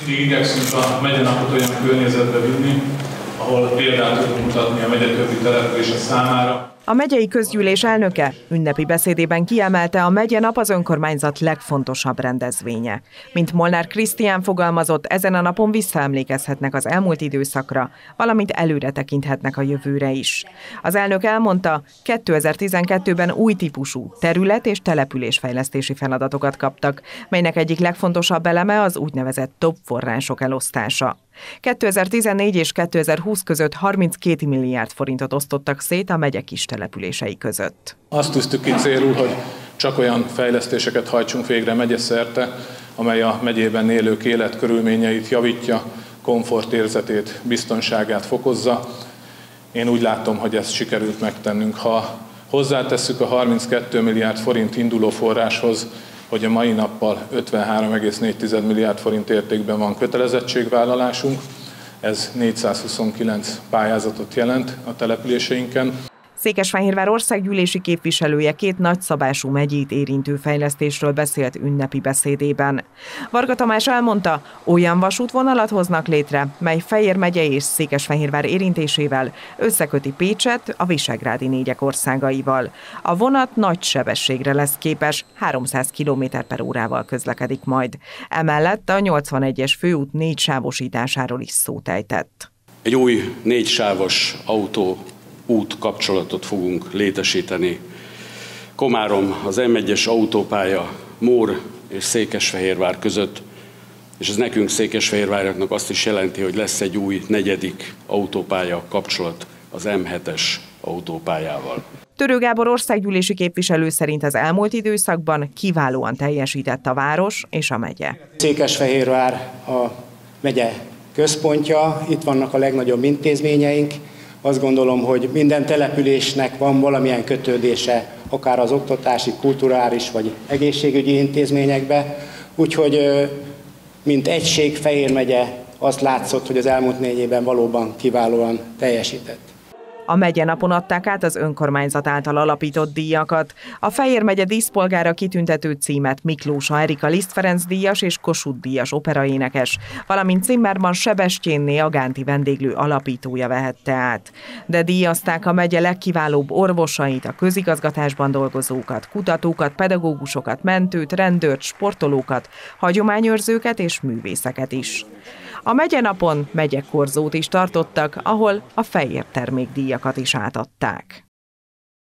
Mindig igyekszünk a megyenapot olyan környezetbe vinni, ahol példát tudunk mutatni a megye többi települése számára. A megyei közgyűlés elnöke ünnepi beszédében kiemelte, a megyenap az önkormányzat legfontosabb rendezvénye. Mint Molnár Krisztián fogalmazott, ezen a napon visszaemlékezhetnek az elmúlt időszakra, valamint előre tekinthetnek a jövőre is. Az elnök elmondta, 2012-ben új típusú terület- és településfejlesztési feladatokat kaptak, melynek egyik legfontosabb eleme az úgynevezett top források elosztása. 2014 és 2020 között 32 milliárd forintot osztottak szét a megye kis települései között. Azt tűztük ki célul, hogy csak olyan fejlesztéseket hajtsunk végre megyeszerte, amely a megyében élők életkörülményeit javítja, komfortérzetét, biztonságát fokozza. Én úgy látom, hogy ezt sikerült megtennünk. Ha hozzátesszük a 32 milliárd forint induló forráshoz, hogy a mai nappal 53,4 milliárd forint értékben van kötelezettségvállalásunk, ez 429 pályázatot jelent a településeinken. Székesfehérvár országgyűlési képviselője két nagyszabású megyét érintő fejlesztésről beszélt ünnepi beszédében. Varga Tamás elmondta, olyan vasútvonalat hoznak létre, mely Fejér megye és Székesfehérvár érintésével összeköti Pécset a visegrádi négyek országaival. A vonat nagy sebességre lesz képes, 300 km/órával közlekedik majd. Emellett a 81-es főút 4 sávosításáról is szót ejtett. Egy új 4 sávos út kapcsolatot fogunk létesíteni. Komárom, az M1-es autópálya Mór és Székesfehérvár között, és ez nekünk Székesfehérvárnak azt is jelenti, hogy lesz egy új 4. autópálya kapcsolat az M7-es autópályával. Törő Gábor országgyűlési képviselő szerint az elmúlt időszakban kiválóan teljesített a város és a megye. Székesfehérvár a megye központja, itt vannak a legnagyobb intézményeink. Azt gondolom, hogy minden településnek van valamilyen kötődése, akár az oktatási, kulturális vagy egészségügyi intézményekbe. Úgyhogy mint egység Fejér megye azt látszott, hogy az elmúlt 4 évben valóban kiválóan teljesített. A megyenapon adták át az önkormányzat által alapított díjakat. A Fejér megye díszpolgára kitüntető címet Miklósa Erika Liszt Ferenc díjas és Kossuth díjas operaénekes, valamint Zimmermann Sebestyénné a Gánti vendéglő alapítója vehette át. De díjazták a megye legkiválóbb orvosait, a közigazgatásban dolgozókat, kutatókat, pedagógusokat, mentőt, rendőrt, sportolókat, hagyományőrzőket és művészeket is. A megyenapon megyekorzót is tartottak, ahol a Fejér termékdíjakat is átadták.